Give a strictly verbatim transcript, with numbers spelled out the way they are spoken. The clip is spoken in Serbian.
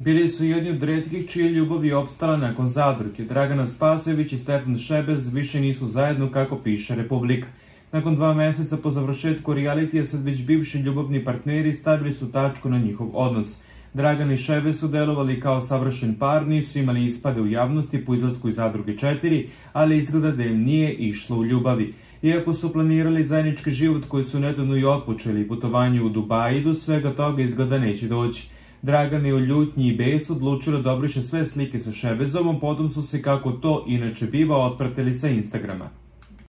Bili su jedni od retkih čija ljubav je opstala nakon zadruge. Dragana Spasojević i Stefan Šebec više nisu zajedno, kako piše Republika. Nakon dva meseca po završetku realitija, sad već bivši ljubavni partneri stavili su tačku na njihov odnos. Dragan i Šebec su delovali kao savršen par, nisu imali ispade u javnosti po izlasku iz Zadruge četiri, ali izgleda da im nije išlo u ljubavi. Iako su planirali zajednički život koji su nedavno i otpočeli, putovanje u Dubai, do svega toga izgleda neće doći. Dragan je u ljutnji i besu odlučila da obriše sve slike sa Šebezom, a potom su se, kako to inače biva, otpratili sa Instagrama.